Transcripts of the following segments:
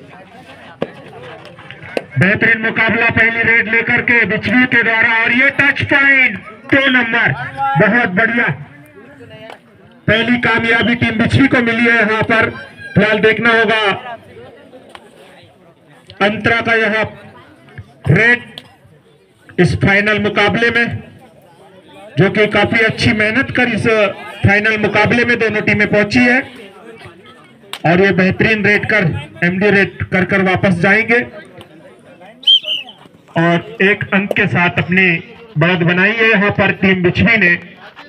बेहतरीन मुकाबला, पहली रेड लेकर के बिछवी के द्वारा, और ये टच पॉइंट 2 नंबर, बहुत बढ़िया। पहली कामयाबी टीम बिछवी को मिली है। यहाँ पर फिलहाल देखना होगा अंतरा का यह रेड इस फाइनल मुकाबले में, जो कि काफी अच्छी मेहनत कर इस फाइनल मुकाबले में दोनों टीमें पहुंची है, और ये बेहतरीन रेड कर एमडी रेड कर वापस जाएंगे और 1 अंक के साथ अपनी बढ़त बनाई है यहाँ पर टीम बिछवी ने।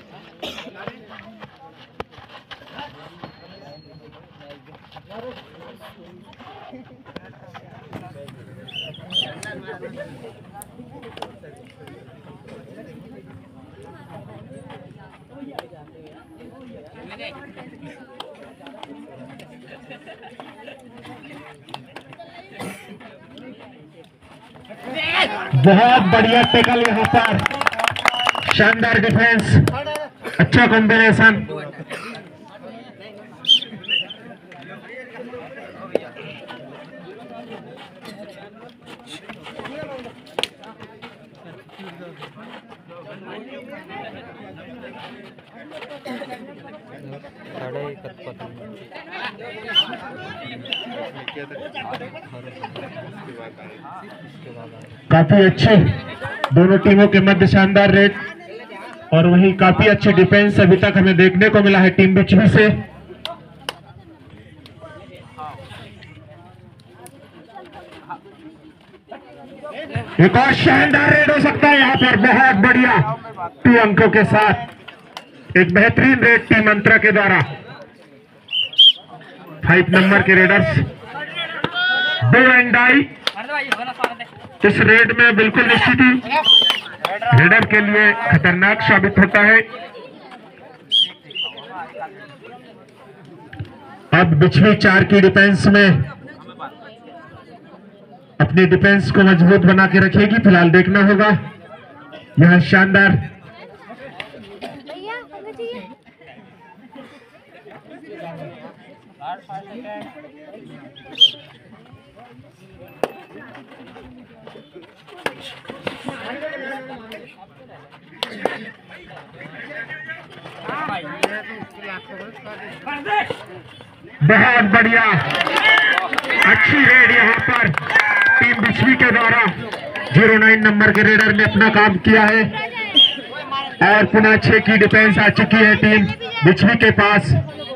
बहुत बढ़िया टैकल यहाँ पर, शानदार डिफेंस, अच्छा कॉम्बिनेशन। काफी अच्छे दोनों टीमों के मध्य शानदार रेड, और वहीं काफी अच्छे डिफेंस अभी तक हमें देखने को मिला है टीम बिछवी से। एक और शानदार रेड हो सकता है यहाँ पर, बहुत बढ़िया 2 अंकों के साथ एक बेहतरीन रेड टीम अंतरा के द्वारा। 5 नंबर के रेडर्स 2 एंड डाई इस रेड में बिल्कुल निश्चित ही रेडर के लिए खतरनाक साबित होता है। अब बिछवी 4 की डिफेंस में अपनी डिफेंस को मजबूत बना के रखेगी। फिलहाल देखना होगा यह शानदार बहुत बढ़िया अच्छी रेड यहाँ पर टीम बिछवी के द्वारा। 09 नंबर के रेडर ने अपना काम किया है, और पुनः 6 की डिफेंस आ चुकी है टीम बिछवी के पास,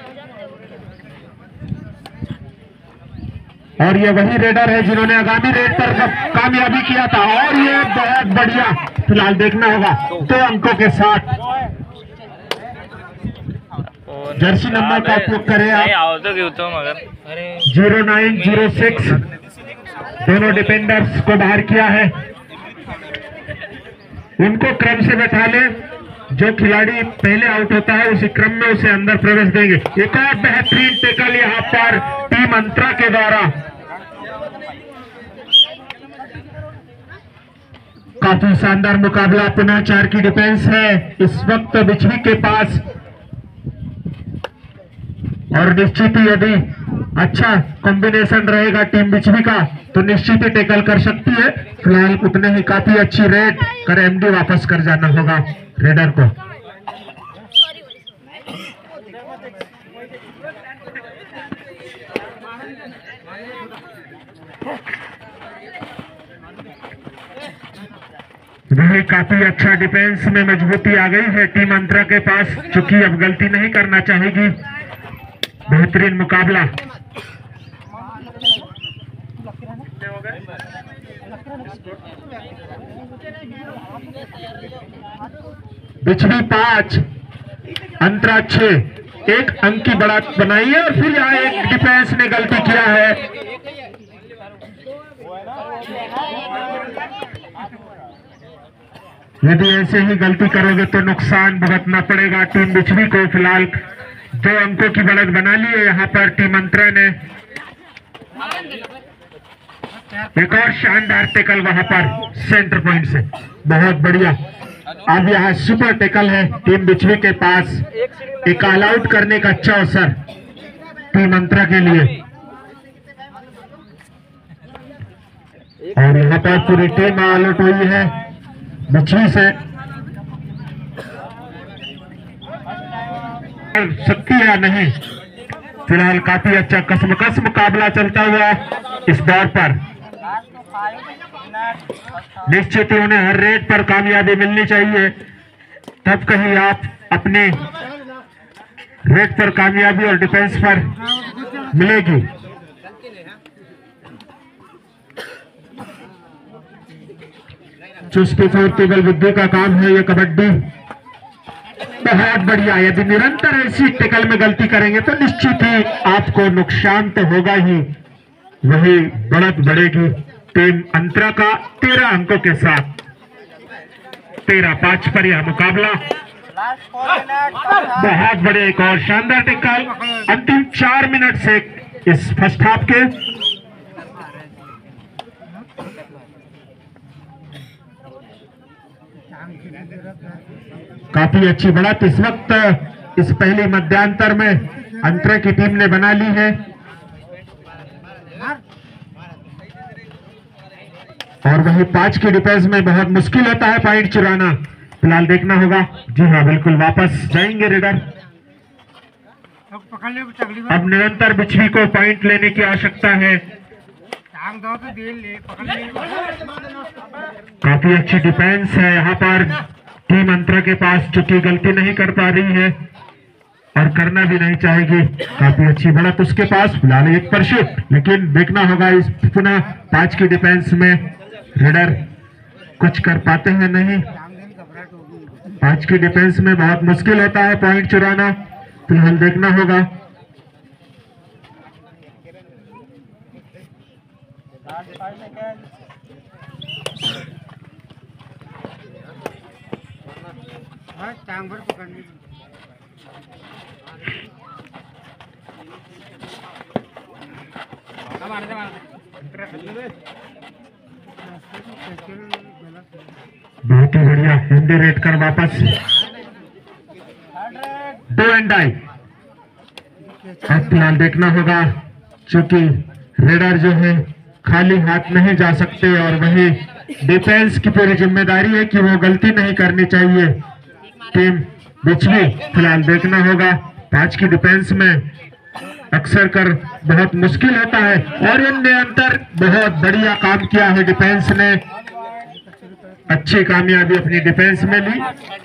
और ये वही रेडर है जिन्होंने आगामी रेड पर कामयाबी किया था, और ये बहुत बढ़िया फिलहाल देखना होगा 2 अंकों के साथ। जर्सी नंबर का उपयोग करें आप, 09, 06 दोनों डिफेंडर्स को बाहर किया है। उनको क्रम से बैठा ले, जो खिलाड़ी पहले आउट होता है उसी क्रम में उसे अंदर प्रवेश देंगे। एक और बेहतरीन टैकल यहाँ पर टीम अंतरा के द्वारा। काफी शानदार मुकाबला, पुनः 4 की डिफेंस है इस वक्त बिछवी के पास, और निश्चित ही यदि अच्छा कॉम्बिनेशन रहेगा टीम बिछवी का तो निश्चित ही टैकल कर सकती है। फिलहाल उतने ही काफी अच्छी रेड कर एमडी वापस कर जाना होगा रेडर को। वही काफी अच्छा डिफेंस में मजबूती आ गई है टीम अंतरा के पास, चूंकि अब गलती नहीं करना चाहेगी। बेहतरीन मुकाबला, बिछवी 5 अंतरा 6, 1 अंक की बढ़त बनाई है, और फिर यहाँ एक डिफेंस ने गलती किया है। यदि ऐसे ही गलती करोगे तो नुकसान भुगतना पड़ेगा टीम बिछवी को। फिलहाल 2 अंकों की बढ़त बना ली है यहाँ पर टीम अंतरा ने। एक और शानदार टैकल वहां पर सेंटर पॉइंट से, बहुत बढ़िया। अब यहाँ सुपर टैकल है टीम बिछवी के पास, एक ऑल आउट करने का अच्छा अवसर टीम अंतरा के लिए। और यहाँ पर पूरी टीम अलर्ट हुई है बिछी से सकती है नहीं। फिलहाल काफी अच्छा कसमकस मुकाबला चलता हुआ इस दौर पर। निश्चित ही उन्हें हर रेट पर कामयाबी मिलनी चाहिए, तब कहीं आप अपने रेट पर कामयाबी और डिफेंस पर मिलेगी। चुस्ती फुर्ती बल बुद्धि का काम है ये कबड्डी। बहुत बढ़िया। यदि निरंतर ऐसी टेकल में गलती करेंगे तो निश्चित ही आपको नुकसान तो होगा ही, वही बढ़त बढ़ेगी। टीम अंतरा का 13 अंकों के साथ 13-5 पर यह मुकाबला। बहुत बड़े एक और शानदार टेकल अंतिम 4 मिनट से इस फर्स्ट हाफ के। काफी अच्छी बढ़त इस वक्त इस पहले मध्यांतर में अंतरा की टीम ने बना ली है और वही 5 की डिफेंस में बहुत मुश्किल होता है पॉइंट चुराना। फिलहाल देखना होगा। जी हाँ बिल्कुल, वापस जाएंगे रेडर। अब निरंतर बिछवी को पॉइंट लेने की आवश्यकता है। काफी अच्छी डिफेंस है यहाँ पर टीम अंतरा के पास, जो कि गलती नहीं कर पा रही है और करना भी नहीं चाहेगी। काफी अच्छी बढ़त उसके पास। फिलहाल 1 पर शिफ्ट, लेकिन देखना होगा इस पुनः 5 की डिफेंस में रेडर कुछ कर पाते हैं नहीं। 5 की डिफेंस में बहुत मुश्किल होता है पॉइंट चुराना। फिलहाल देखना होगा। बहुत ही बढ़िया। हिंदी रेट कर वापस 2 एंड आई। अब फिलहाल देखना होगा, क्योंकि रेडर जो है खाली हाथ नहीं जा सकते और वही डिफेंस की पूरी जिम्मेदारी है कि वो गलती नहीं करनी चाहिए टीम बिछवी। फिलहाल देखना होगा 5 की डिफेंस में अक्सर कर बहुत मुश्किल होता है और इनने अंतर बहुत बढ़िया काम किया है। डिफेंस ने अच्छी कामयाबी अपनी डिफेंस में ली।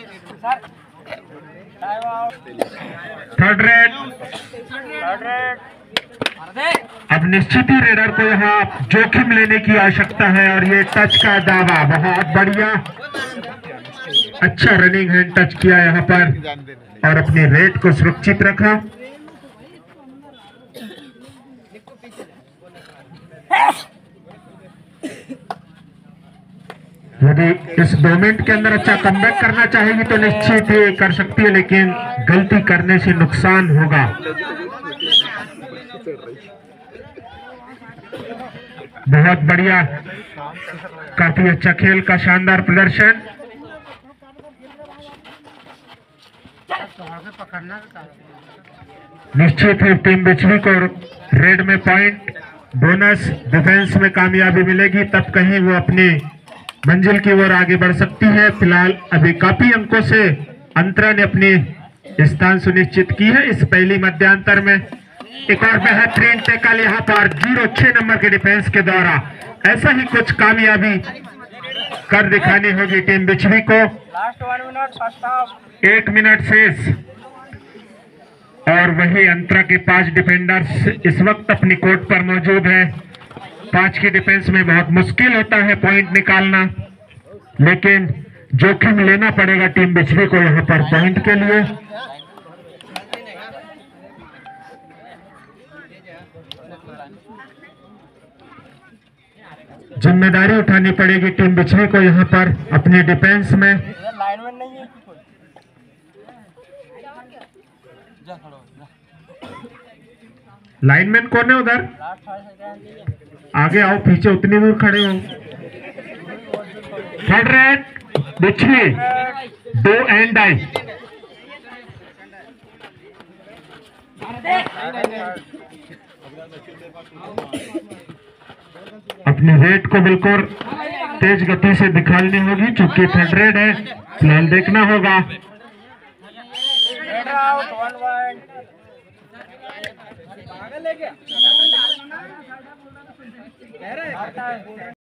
Third red. अब निश्चित ही रेडर को यहाँ जोखिम लेने की आवश्यकता है और ये टच का दावा। बहुत बढ़िया, अच्छा रनिंग हैंड टच किया यहाँ पर और अपनी रेट को सुरक्षित रखा। यदि इस 2 मिनट के अंदर अच्छा कमबैक करना चाहेगी तो निश्चित ही कर सकती है, लेकिन गलती करने से नुकसान होगा। बहुत बढ़िया, काफी अच्छा खेल का शानदार प्रदर्शन। निश्चित ही टीम बिछवी को रेड में पॉइंट बोनस डिफेंस में कामयाबी मिलेगी, तब कहीं वो अपनी मंजिल की ओर आगे बढ़ सकती है। फिलहाल अभी काफी अंकों से अंतरा ने अपनी स्थान सुनिश्चित की है इस पहली मध्यांतर में। एक और बेहतरीन टैकल यहाँ पर 0-6 नंबर के डिफेंस के द्वारा। ऐसा ही कुछ कामयाबी कर दिखानी होगी टीम बिछवी को। 1 मिनट शेष और वही अंतरा के 5 डिफेंडर्स इस वक्त अपनी कोर्ट पर मौजूद है। 5 की डिफेंस में बहुत मुश्किल होता है पॉइंट निकालना, लेकिन जोखिम लेना पड़ेगा टीम बिछवी को यहाँ पर पॉइंट के लिए। जिम्मेदारी उठानी पड़ेगी टीम बिछवी को यहाँ पर अपनी डिफेंस में। लाइनमैन कौन है उधर? आगे आओ, पीछे उतनी दूर खड़े हो। थर्ड रेड बिछवी 2 एंड आई। अपनी रेट को बिल्कुल तेज गति से दिखानी होगी, चूंकि थर्ड रेड है, फिलहाल देखना होगा।